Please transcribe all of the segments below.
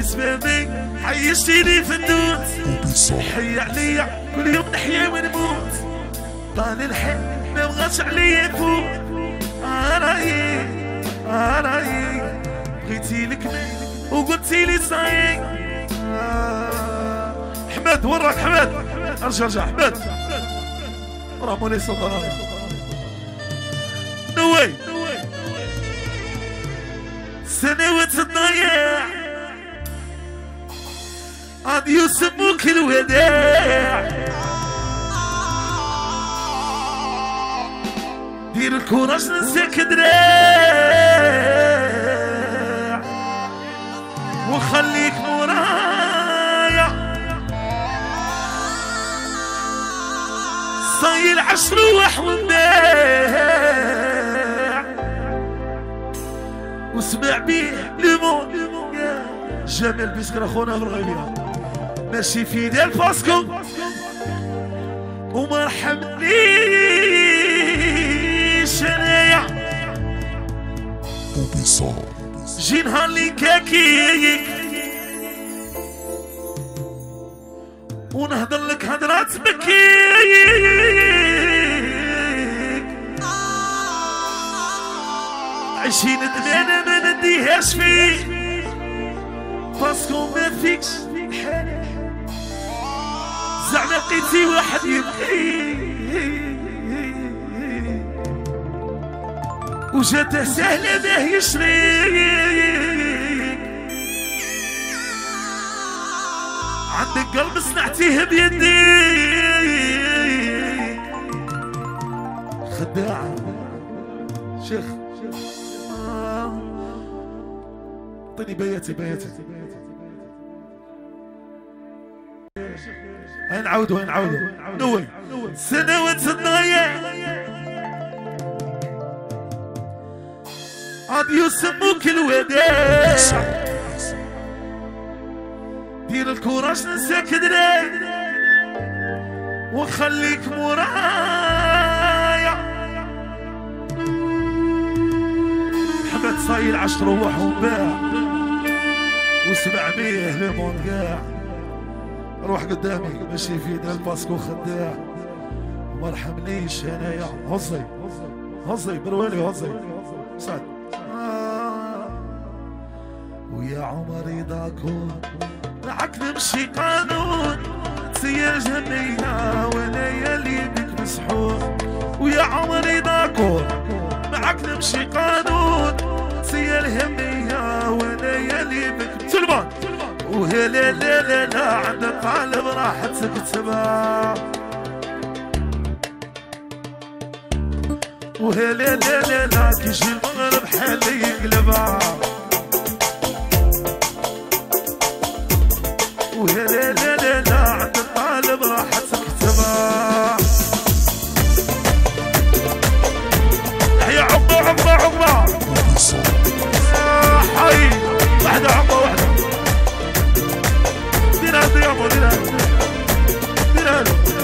سبابي عيشتيني في النوت، حي عليا كل يوم نحيا ونموت، طال الحي ما بغاش عليا يفوت. رايي بغيتي لك وقلتي لي صايي. حماد وراك حماد، ارجع حماد، راه مولي صغار نوي سنوات الضياع عاد يسموك الوداع. دير الكوراج ننساك دراع وخليك مورايا، صاير 10 وحوماع وسمع بيه ليمون جمال بيسكر اخونا في الغيبية ماشي في ديال فاسكو وما رحمنيش انايا جي نهار لي كاكيك ونهضر لك هضرات بكيك، عشين ندمانة ما نديهاش فيك باسكو ما فيكش حالي، زعما لقيتي واحد يبكي وجاته سهلة باه يشريك، عندك قلب صنعتيه بيديك، خداع شيخ اعطيني بياتي هنعودوا نوي سنوات الضياع عاد يسموك الوداع. دير الكوراج ننساك دراع وخليك مورايا. حمد صاير 10 وحوماع و700 ليمون كاع، روح قدامي ماشي في ديال الباسكو خداع وما رحمنيش انايا. هزي بروالي هزي سعد ويا عمري داكور معاك نمشي قانون سيا جنينا وانايا اللي بك مسحور. ويا عمري داكور معاك نمشي قانون سيا الهمية وانايا اللي بك سلمان. وهلا لا لا عند القلب راح تكتبها، وهلا لا لا كيجي المغرب حالي يقلبها، وهلا لا لا عند القلب راح تكتبها. يا عقبة حي واحدة عقبة واحدة ديرها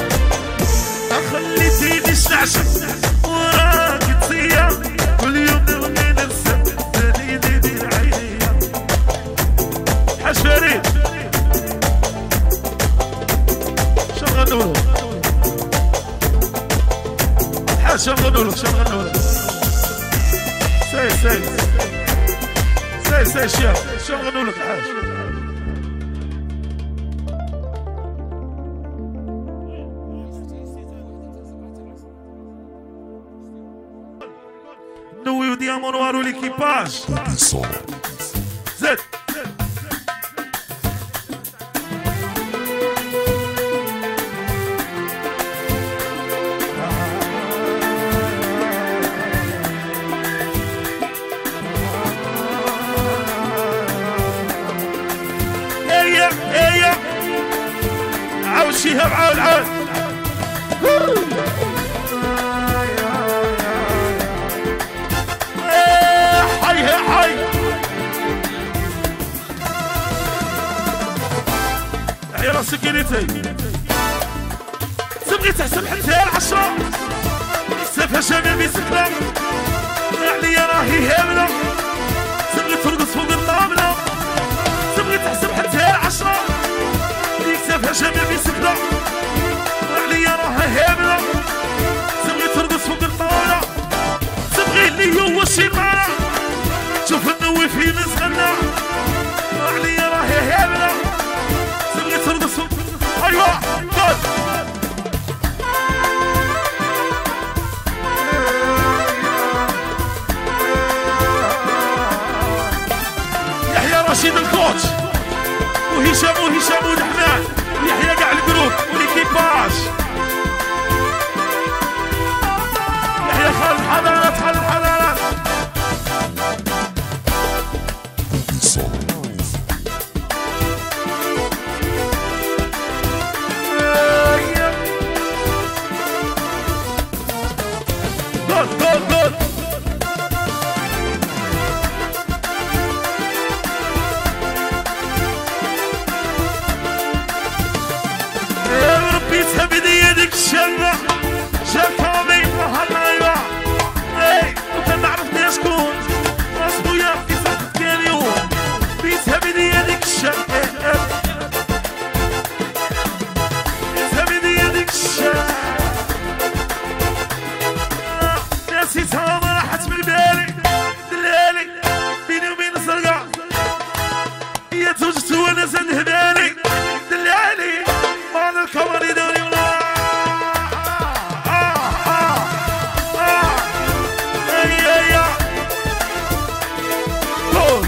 خليتيني نستعشق وراك تسيا كل يوم نبغي نرسم دليلي بالعينيا. حاج فريد شنغنولو حاج شنغنولو سي شيخ شنغنولك حاج. نوي وديامون وارو ليكيباج زد ايه عاود شيهاب عاود حي يا راسك كيريتي تبغي تحسب حتى 10 سافها شامل بيسكنا عليا راهي هامله، تبغي ترقص فوق الطابله تبغي تحسب ماشي معنا شوف النوي في مسغنا عليا راهي هبله تبغي ترد الصوت ايوا قول يحيى رشيد الكوتش وهشام ودحمان ويحيى كاع الجروب وليكيباج يحيى خالد حضارات جول يا ربي تهبدي يدك الشمع شافوني وهالنايوة اي وكان عرفني شكون راس خويا في صحتك كان يوم بيتهبدي يدك الشمع بيتهبدي يدك الشمع نسيتها ما راحت من بالي دلالي بيني وبين الزرقاء هي توجت وانا زاد هدالي دلالي مال الكبر يدوري ولا يا قول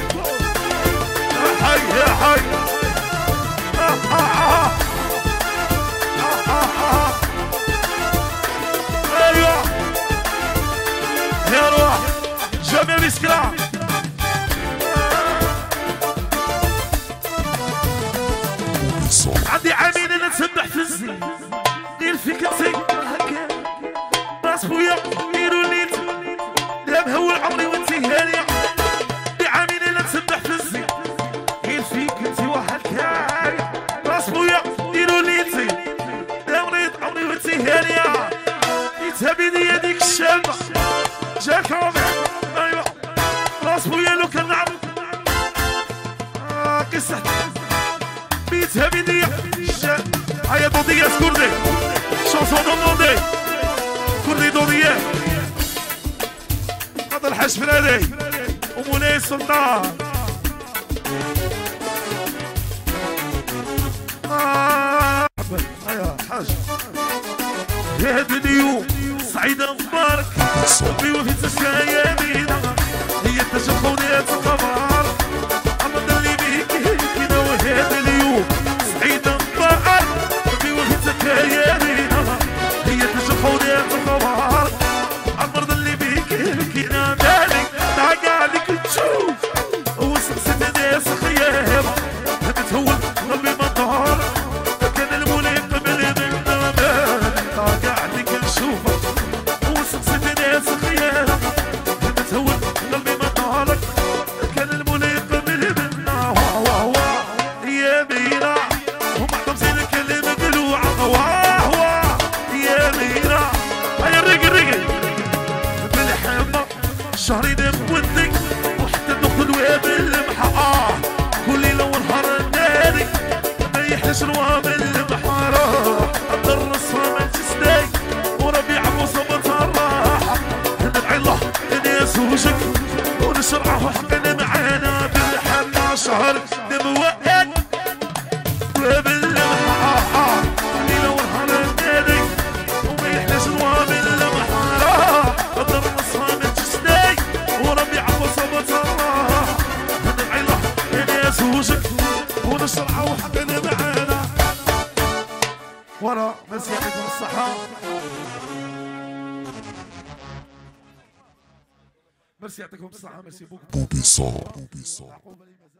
يا حي ايوه يا روح جميع مسكرة عندي عامين انا نسبح في الزين دير فيك انتي هكا راس خويا ديرو ليت لا مهول عمري وانتي هانية عندي عامين انا نسبح في الزين دير فيك انتي وهكا راس خويا ديرو ليتي لا مريض عمري وانتي هانية يتهبيني يديك الشامة جاك عمر ايوا راس خويا لو كان نعرف قصة بيتها بدي هيا دودية كردي شانسون دودي كردي دودية هذا الحاج فنادي ومولاي السلطان هيا حاج يا هاد اليوم سعيدة مبارك ربي وفي تسكايا بينا هي تجخونيات الخبر عمد اللي بيك كنا وهاد اليوم سعيدة مبارك ربي وفي تسكايا بينا هي تجخونيات الخبر عمد اللي بيك كنا مالك تعقى عليك تشوف وسقسيت ناس خيام بتهول قلبي مطار كان المولي قبل منا مالك تعقى عليك نشوفك وسقسيت ناس خيام بتهول قلبي مطارك كان المولي قبل منا واه يا مينا هم حطمسين الكلمة قلوعة واه يا مينا هيا الرقل بالحمى شهرين بودك وحتى ناخد واب المحا كل ليلة ونهار النادي ما يحلش الواب المحارة الرصها ما تسداي وربيع مصابة الراحة ندعي الله الناس وجك ونشرعه حقنا معانا بالحمى شهر دموات واب المحا ليلة ونهار النادي وما يحلش الواب المحارة الرصها ما تسداي وربيع مصابة الراحة ندعي الله الناس وجك ونشرعه حقنا معانا ورا بس يعطيكم الصحة ميرسي يعطيكم الصحة ميرسي بوكو